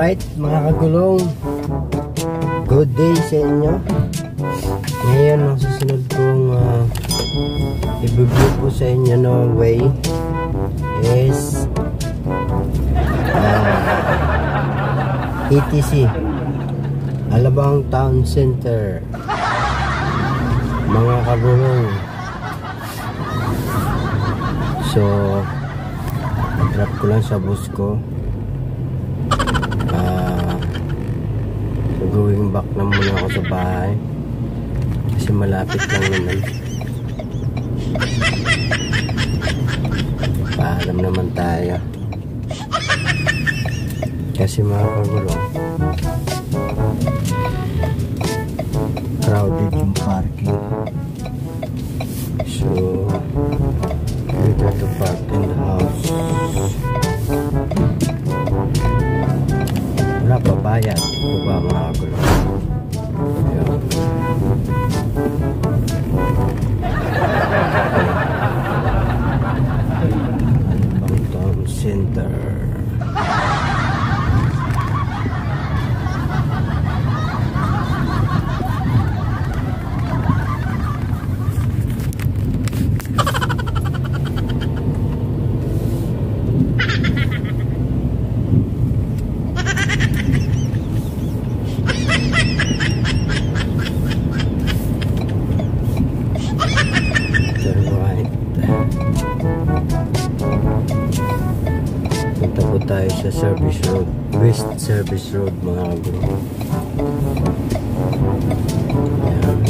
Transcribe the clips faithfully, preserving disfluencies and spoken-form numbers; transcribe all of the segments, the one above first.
Alright, mga kagulong, good day sa inyo. Ngayon, ang susunod kong uh, i-review po sa inyo no way is uh, E T C Alabang Town Center, mga kagulong. So drop ko lang sa bus ko. uh, going back na muna ako sa bahay kasi malapit lang naman. Paalam naman tayo kasi mga kagulong, crowded yung parking. So we got to park in the house. Wala pa bayad. Ito ba mga kagulong? Ayan. Alabang Town Center. Punta po tayo sa Service Road, West Service Road, mga kagulong. Ayan.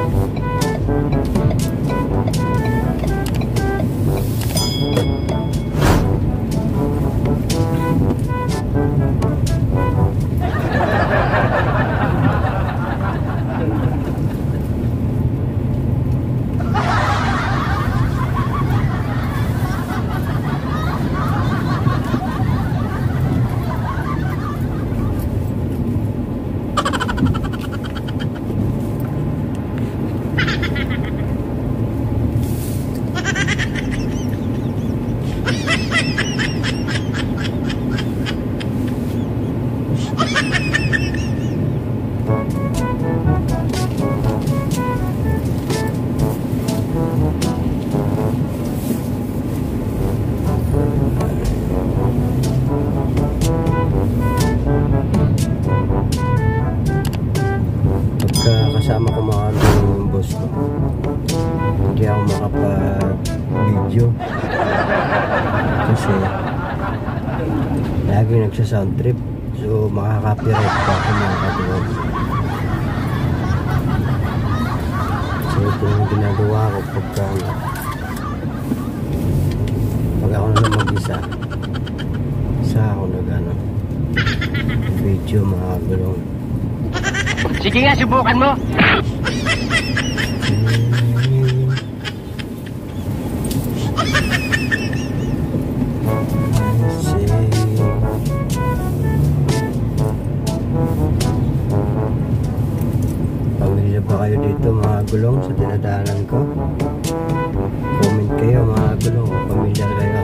Kasama ko mga yung boss ko, hindi ako makapag-video kasi lagi nagsa-sound trip, so makaka-copyright pa ako mga kagulong. So ito yung ginagawa ko pagka pag ako na lang mag-isa, isa ako nag-ano video mga kagulong. Sige nga, subukan mo. Pamilya ba kayo dito mga kagulong sa dinadaanan ko? Comment kayo mga kagulong, pamilya kayo.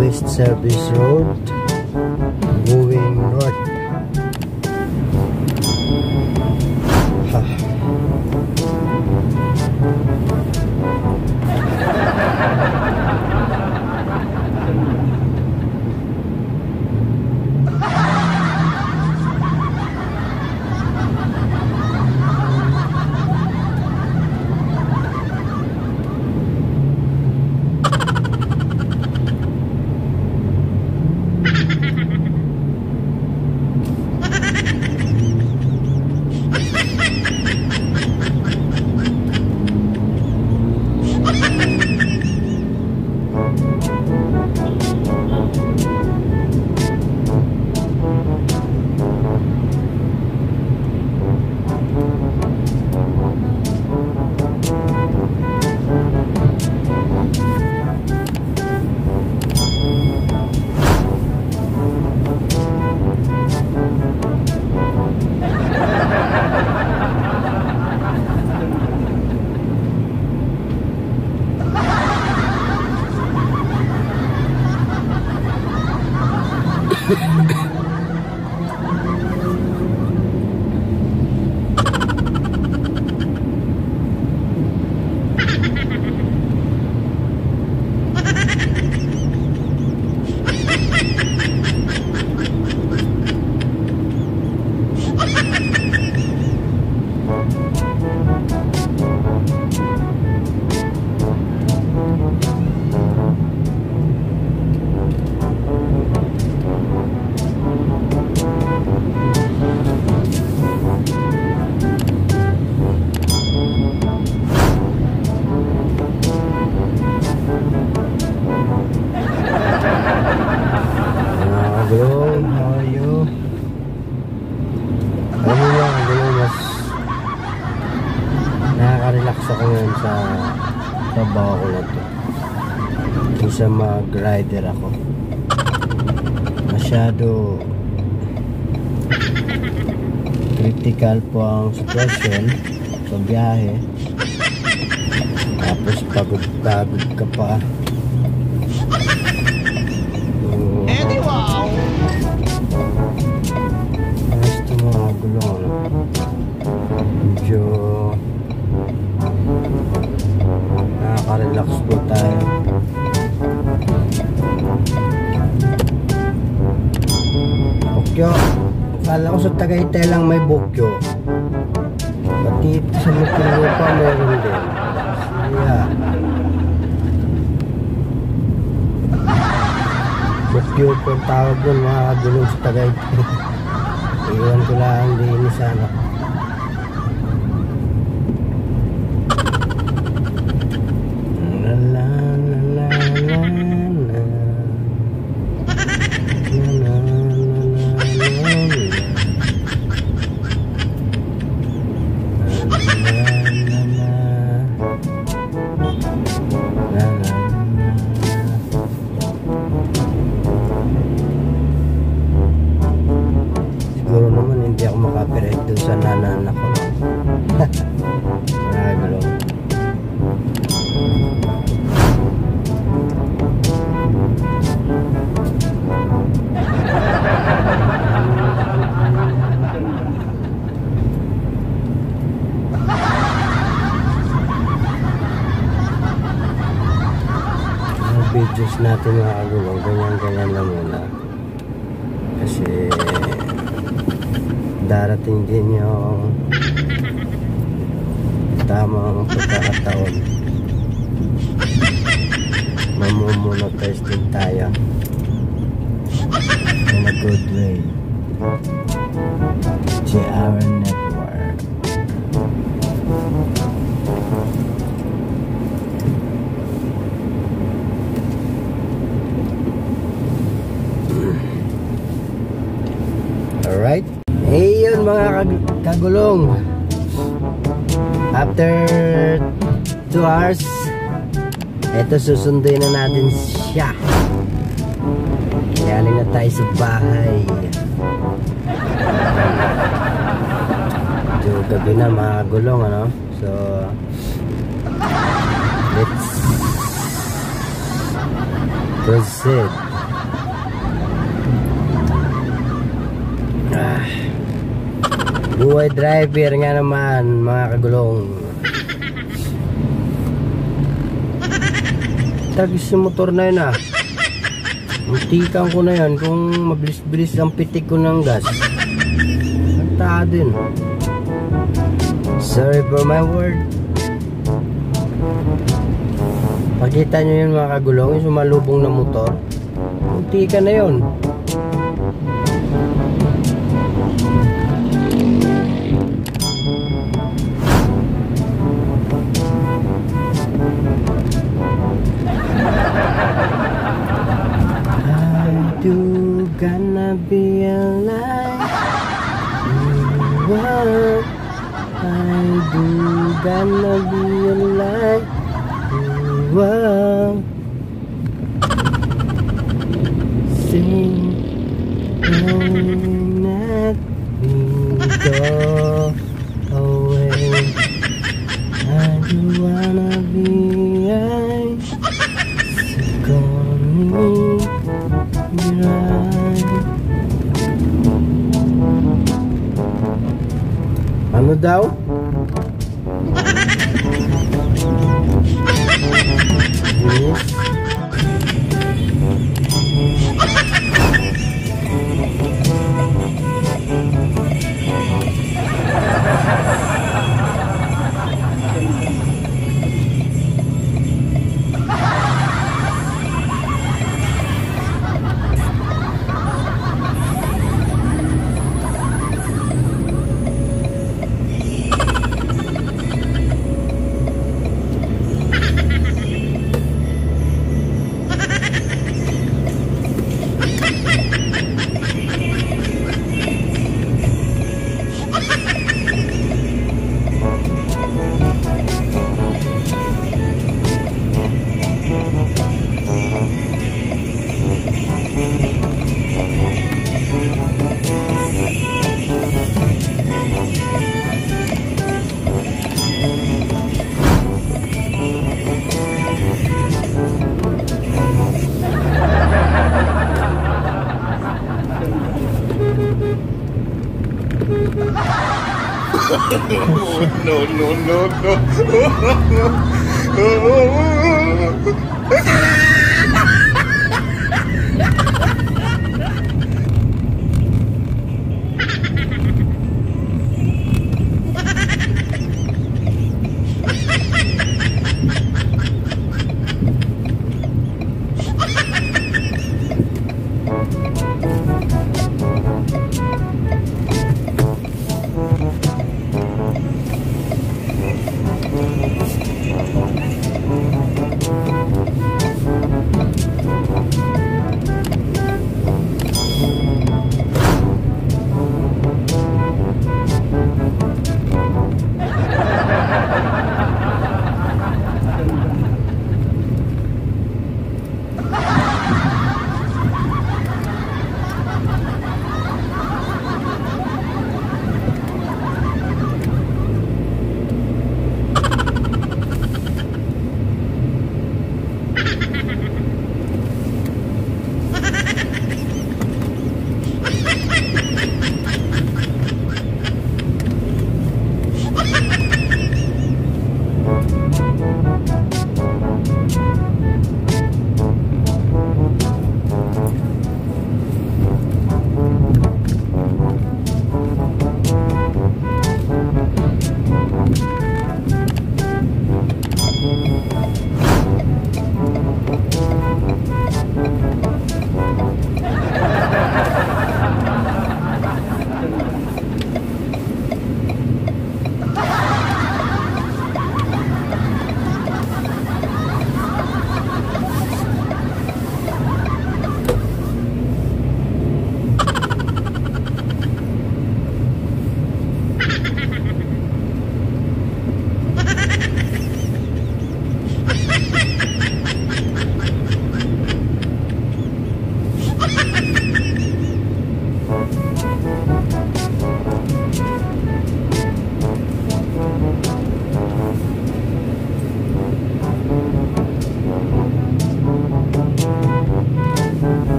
West Service Road going north. Trabaho ko na to kaysa mag-rider ako. Masyado critical po ang sitwasyon sa biyahe, tapos pagod-pagod ka pa. So, Eddie, wow! Ayos ito mga gulong, ano? Medyo nakaka-relax po tayo. Bokyo, akala ko sa Tagaytay lang may bokyo, pati sa Muntinlupa meron din. Yeah. Bokyo po ang tawag dun mga gulong sa Tagaytay. Iwan ko lang din sana. Siguro naman hindi ako makapirate doon sa nananak ko. Maragalo. Videos natin mga kagulong, ganyan-ganyan lang muna kasi darating din yung tamang pagkakataon, mamumonetize din tayo in a good way to our network. Alright. Eh yun mga kag kagulong. After two hours, eto susunduin na natin siya. Galing na tayo sa bahay. So gabi na mga kagulong, ano? So let's proceed. Buhay driver nga naman, mga kagulong. Tagis yung motor na yun ah. Muntikan ko na yan kung mabilis-bilis ang pitik ko ng gas. Nagtaa din. Sorry for my word. Pakita nyo yun mga kagulong, yung sumalubong na motor. Muntikan na yun. Do gonna be alive. What I do gonna be alive. What sing that we go away. I do wanna be alive. Call me. Ano daw? Yes. No, no, no, no.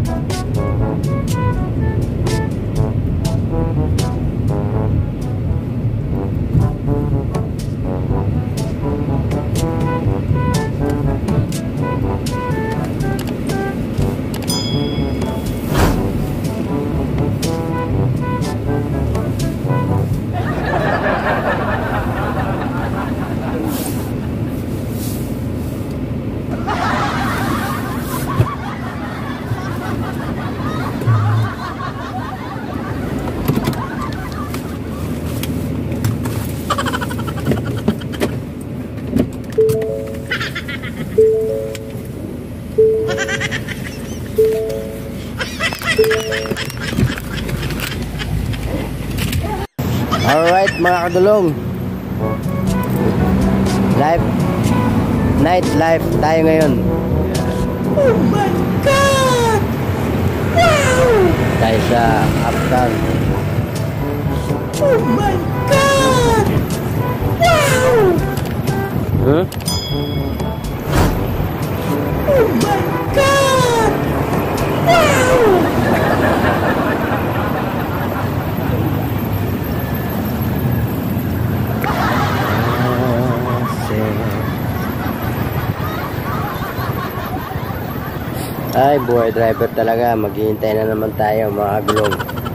Alright mga kadulong, live night live tayo ngayon. Oh my God! Wow! Tayo sa Uptown. Oh my God! Wow! Huh? Oh my God! Wow! Ay, buhay driver talaga. Maghihintay na naman tayo mga gulong.